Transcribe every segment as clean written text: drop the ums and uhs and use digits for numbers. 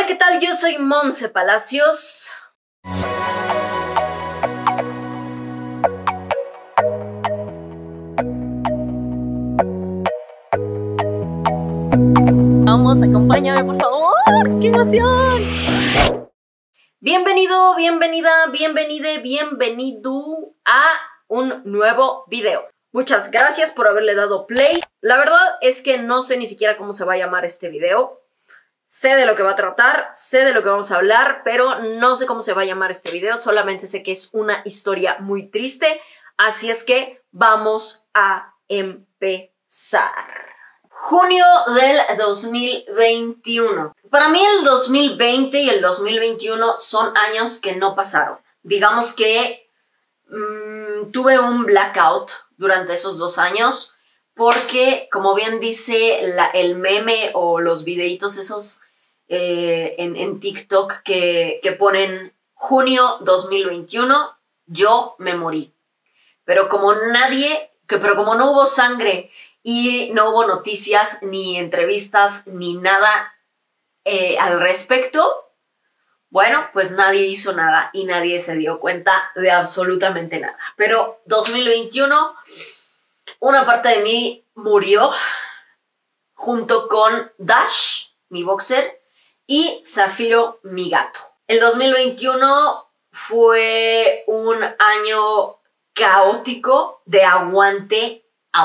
¿qué tal? Yo soy Monse Palacios. Vamos, acompáñame, por favor. ¡Qué emoción! Bienvenido, bienvenida, bienvenide, bienvenido a un nuevo video. Muchas gracias por haberle dado play. La verdad es que no sé ni siquiera cómo se va a llamar este video. Sé de lo que va a tratar, sé de lo que vamos a hablar, pero no sé cómo se va a llamar este video. Solamente sé que es una historia muy triste. Así es que vamos a empezar. Junio del 2021. Para mí el 2020 y el 2021 son años que no pasaron. Digamos que tuve un blackout durante esos 2 años porque, como bien dice el meme o los videitos esos en TikTok que ponen junio 2021, yo me morí. Pero como no hubo sangre y no hubo noticias, ni entrevistas, ni nada al respecto, bueno, pues nadie hizo nada y nadie se dio cuenta de absolutamente nada. Pero 2021, una parte de mí murió junto con Dash, mi boxer, y Zafiro, mi gato. El 2021 fue un año caótico de aguante.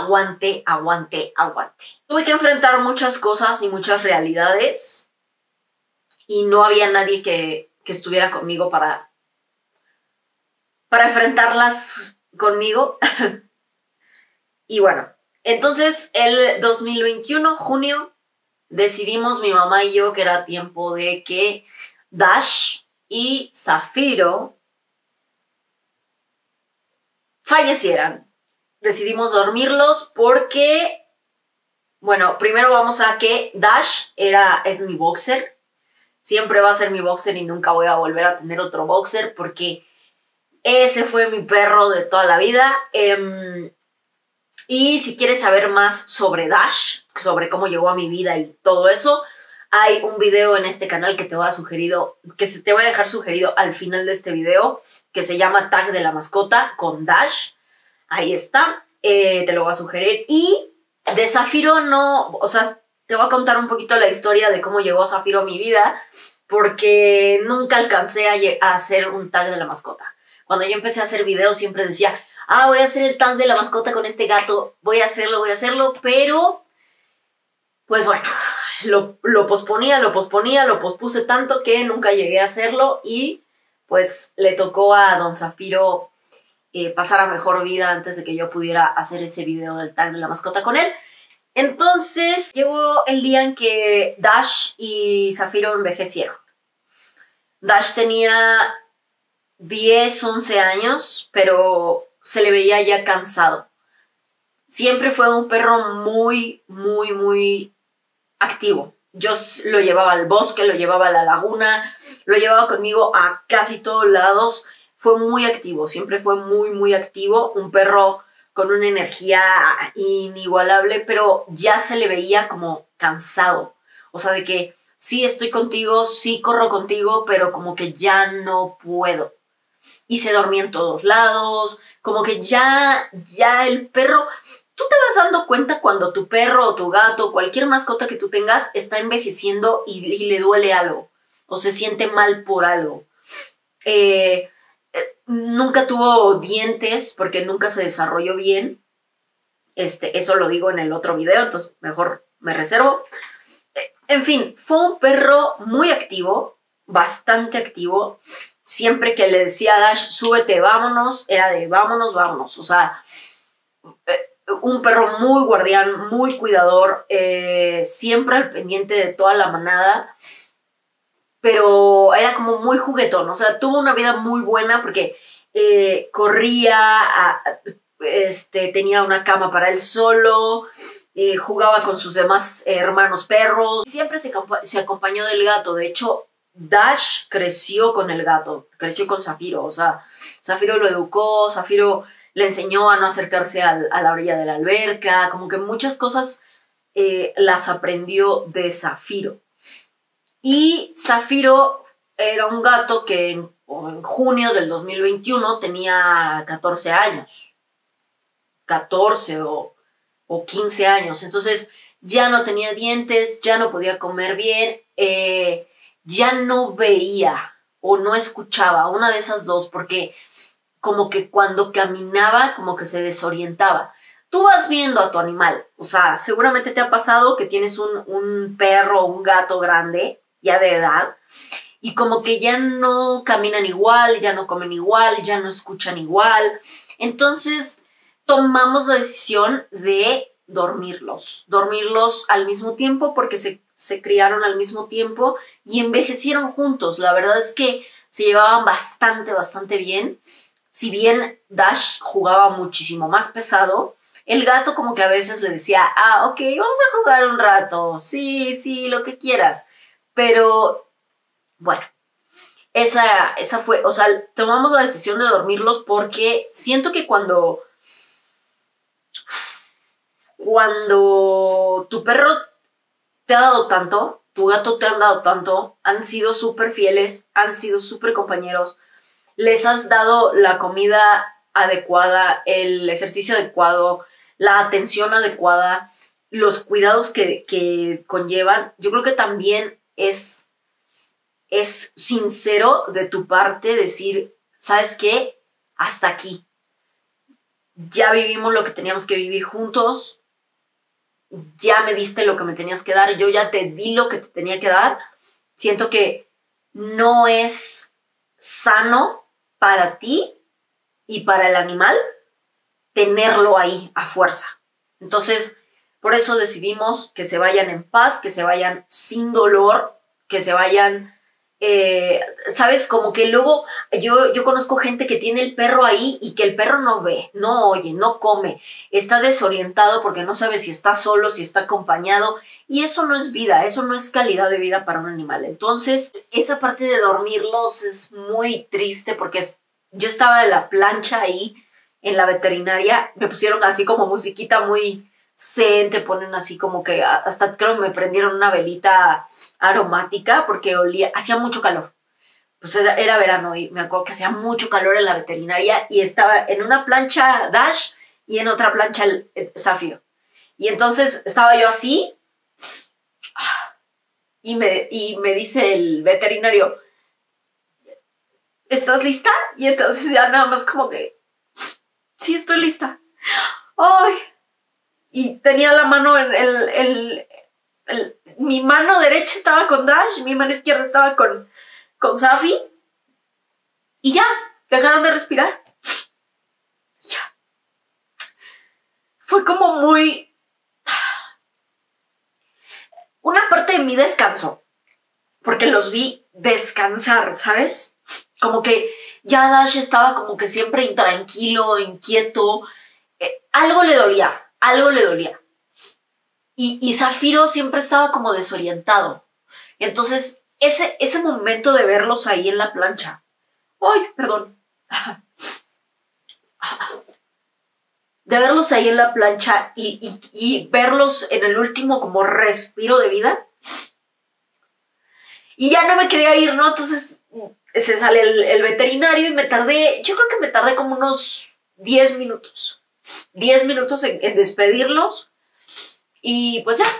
Tuve que enfrentar muchas cosas y muchas realidades y no había nadie que estuviera conmigo para enfrentarlas conmigo. Y bueno, entonces el 2021, junio, decidimos mi mamá y yo que era tiempo de que Dash y Zafiro fallecieran. Decidimos dormirlos porque, bueno, primero vamos a que Dash es mi boxer. Siempre va a ser mi boxer y nunca voy a volver a tener otro boxer porque ese fue mi perro de toda la vida. Y si quieres saber más sobre Dash, sobre cómo llegó a mi vida y todo eso, hay un video en este canal que te voy a dejar sugerido al final de este video, que se llama Tag de la Mascota con Dash. Ahí está, te lo voy a sugerir. Y de Zafiro te voy a contar un poquito la historia de cómo llegó Zafiro a mi vida, porque nunca alcancé a hacer un tag de la mascota. Cuando yo empecé a hacer videos siempre decía, voy a hacer el tag de la mascota con este gato, voy a hacerlo, pero pues bueno, lo pospuse tanto que nunca llegué a hacerlo y pues le tocó a don Zafiro pasar a mejor vida antes de que yo pudiera hacer ese video del tag de la mascota con él. Entonces llegó el día en que Dash y Zafiro envejecieron. Dash tenía 10, 11 años, pero se le veía ya cansado. Siempre fue un perro muy activo. Yo lo llevaba al bosque, lo llevaba a la laguna, lo llevaba conmigo a casi todos lados. Fue muy activo, siempre fue muy activo. Un perro con una energía inigualable, pero ya se le veía como cansado. O sea, de que sí estoy contigo, sí corro contigo, pero como que ya no puedo. Y se dormía en todos lados, como que ya el perro... Tú te vas dando cuenta cuando tu perro o tu gato, cualquier mascota que tú tengas, está envejeciendo y le duele algo, o se siente mal por algo. Nunca tuvo dientes porque nunca se desarrolló bien. Eso lo digo en el otro video, entonces mejor me reservo. En fin, fue un perro muy activo, bastante activo. Siempre que le decía a Dash, súbete, vámonos, era de vámonos. O sea, un perro muy guardián, muy cuidador, siempre al pendiente de toda la manada, pero era como muy juguetón. O sea, tuvo una vida muy buena porque corría, tenía una cama para él solo, jugaba con sus demás hermanos perros. Siempre se acompañó del gato. De hecho, Dash creció con el gato, creció con Zafiro. O sea, Zafiro lo educó, Zafiro le enseñó a no acercarse a la orilla de la alberca, como que muchas cosas las aprendió de Zafiro. Y Zafiro era un gato que en junio del 2021 tenía 14 años. 14 o 15 años. Entonces ya no tenía dientes, ya no podía comer bien, ya no veía o no escuchaba, una de esas dos, porque como que cuando caminaba como que se desorientaba. Tú vas viendo a tu animal, o sea, seguramente te ha pasado que tienes un perro o un gato grande, ya de edad, y como que ya no caminan igual, ya no comen igual, ya no escuchan igual. Entonces tomamos la decisión de dormirlos al mismo tiempo porque se criaron al mismo tiempo y envejecieron juntos. La verdad es que se llevaban bastante bien. Si bien Dash jugaba muchísimo más pesado, el gato como que a veces le decía, ok, vamos a jugar un rato, sí, lo que quieras. Pero, bueno, esa fue, o sea, tomamos la decisión de dormirlos porque siento que cuando tu perro te ha dado tanto, tu gato te han dado tanto, han sido súper fieles, han sido súper compañeros, les has dado la comida adecuada, el ejercicio adecuado, la atención adecuada, los cuidados que conllevan, yo creo que también es sincero de tu parte decir, ¿sabes qué? Hasta aquí. Ya vivimos lo que teníamos que vivir juntos, ya me diste lo que me tenías que dar, yo ya te di lo que te tenía que dar. Siento que no es sano para ti y para el animal tenerlo ahí a fuerza. Entonces, por eso decidimos que se vayan en paz, que se vayan sin dolor, que se vayan, ¿sabes? Como que luego yo conozco gente que tiene el perro ahí y que el perro no ve, no oye, no come, está desorientado porque no sabe si está solo, si está acompañado, y eso no es vida, eso no es calidad de vida para un animal. Entonces, esa parte de dormirlos es muy triste porque yo estaba en la plancha ahí, en la veterinaria, me pusieron así como musiquita muy zen, te ponen así como que hasta creo que me prendieron una velita aromática porque hacía mucho calor. Pues era verano y me acuerdo que hacía mucho calor en la veterinaria y estaba en una plancha Dash y en otra plancha Zafiro. Y entonces estaba yo así y me dice el veterinario, ¿estás lista? Y entonces ya nada más como que, sí, estoy lista. ¡Ay! Y tenía la mano mi mano derecha estaba con Dash, mi mano izquierda estaba con Safi. Y ya, dejaron de respirar. Ya. Fue como muy... Una parte de mí descansó, porque los vi descansar, ¿sabes? Como que ya Dash estaba como que siempre intranquilo, inquieto. Algo le dolía. Y Zafiro siempre estaba como desorientado. Entonces, ese momento de verlos ahí en la plancha. ¡Ay, perdón! De verlos ahí en la plancha y verlos en el último como respiro de vida. Y ya no me quería ir, ¿no? Entonces se sale el veterinario y yo creo que me tardé como unos 10 minutos. 10 minutos en despedirlos. Y pues ya.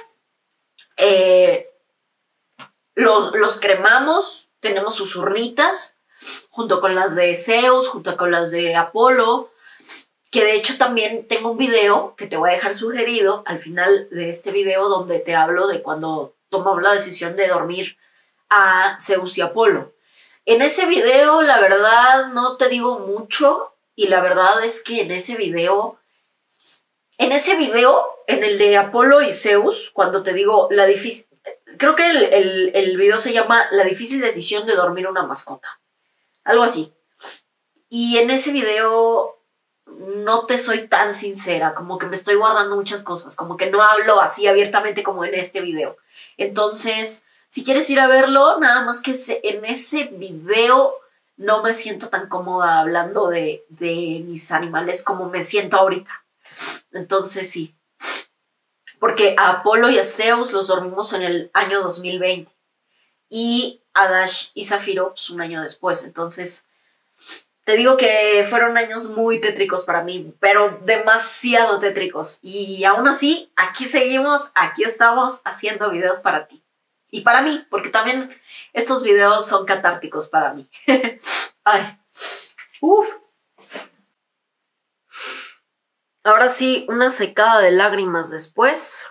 Los cremamos, tenemos sus urnitas, junto con las de Zeus, junto con las de Apolo, que de hecho también tengo un video que te voy a dejar sugerido al final de este video donde te hablo de cuando tomamos la decisión de dormir a Zeus y Apolo. En ese video, la verdad, no te digo mucho, y la verdad es que en ese video, en el de Apolo y Zeus, cuando te digo la difícil, creo que el video se llama La difícil decisión de dormir una mascota, algo así. Y en ese video no te soy tan sincera, como que me estoy guardando muchas cosas, como que no hablo así abiertamente como en este video. Entonces, si quieres ir a verlo, nada más que en ese video no me siento tan cómoda hablando de mis animales como me siento ahorita. Entonces sí, porque a Apolo y a Zeus los dormimos en el año 2020 y a Dash y Zafiro pues, un año después. Entonces, te digo que fueron años muy tétricos para mí, pero demasiado tétricos. Y aún así, aquí seguimos, aquí estamos haciendo videos para ti. Y para mí, porque también estos videos son catárticos para mí. Ay. Uf. Ahora sí, una secada de lágrimas después.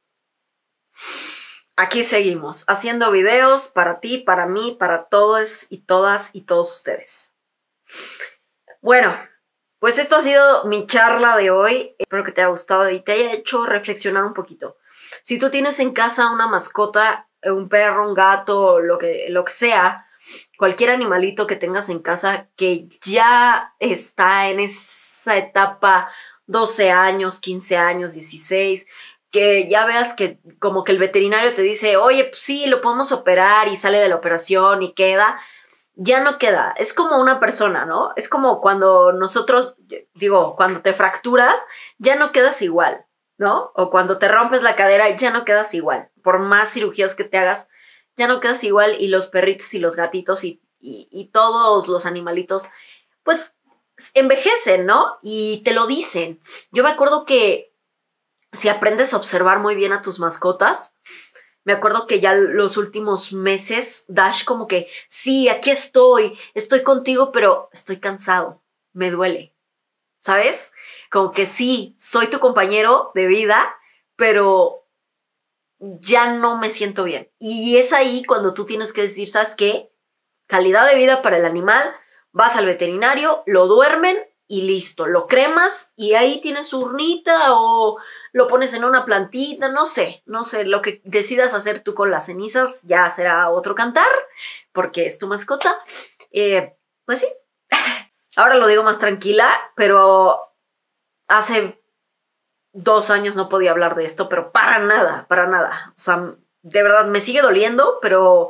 Aquí seguimos, haciendo videos para ti, para mí, para todos y todas y todos ustedes. Bueno, pues esto ha sido mi charla de hoy. Espero que te haya gustado y te haya hecho reflexionar un poquito. Si tú tienes en casa una mascota, un perro, un gato, lo que sea, cualquier animalito que tengas en casa que ya está en esa etapa 12 años, 15 años, 16, que ya veas que como que el veterinario te dice, oye, pues sí, lo podemos operar y sale de la operación y queda, ya no queda. Es como una persona, ¿no? Es como cuando nosotros, digo, cuando te fracturas, ya no quedas igual, ¿no? O cuando te rompes la cadera, ya no quedas igual. Por más cirugías que te hagas, ya no quedas igual. Y los perritos y los gatitos y todos los animalitos, pues envejecen, ¿no? Y te lo dicen. Yo me acuerdo que si aprendes a observar muy bien a tus mascotas, me acuerdo que ya los últimos meses, Dash como que, sí, aquí estoy contigo, pero estoy cansado, me duele, ¿sabes? Como que sí, soy tu compañero de vida, pero ya no me siento bien. Y es ahí cuando tú tienes que decir, ¿sabes qué? Calidad de vida para el animal, vas al veterinario, lo duermen y listo, lo cremas y ahí tienes su urnita o lo pones en una plantita, no sé, lo que decidas hacer tú con las cenizas ya será otro cantar, porque es tu mascota. Pues sí, ahora lo digo más tranquila, pero hace 2 años no podía hablar de esto, pero para nada, para nada. O sea, de verdad me sigue doliendo, pero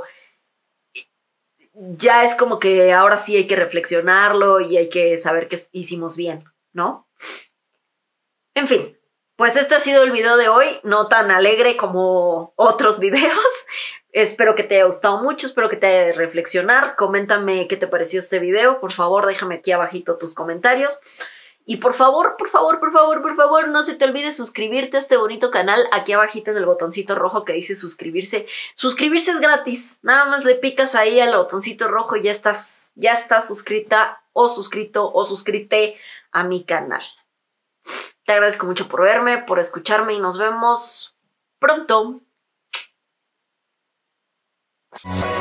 ya es como que ahora sí hay que reflexionarlo y hay que saber que hicimos bien, ¿no? En fin, pues este ha sido el video de hoy, no tan alegre como otros videos. Espero que te haya gustado mucho, espero que te haya de reflexionar. Coméntame qué te pareció este video, por favor, déjame aquí abajito tus comentarios. Y por favor, no se te olvide suscribirte a este bonito canal. Aquí abajito en el botoncito rojo que dice suscribirse. Suscribirse es gratis. Nada más le picas ahí al botoncito rojo y ya estás suscrita o suscrito o suscrite a mi canal. Te agradezco mucho por verme, por escucharme y nos vemos pronto.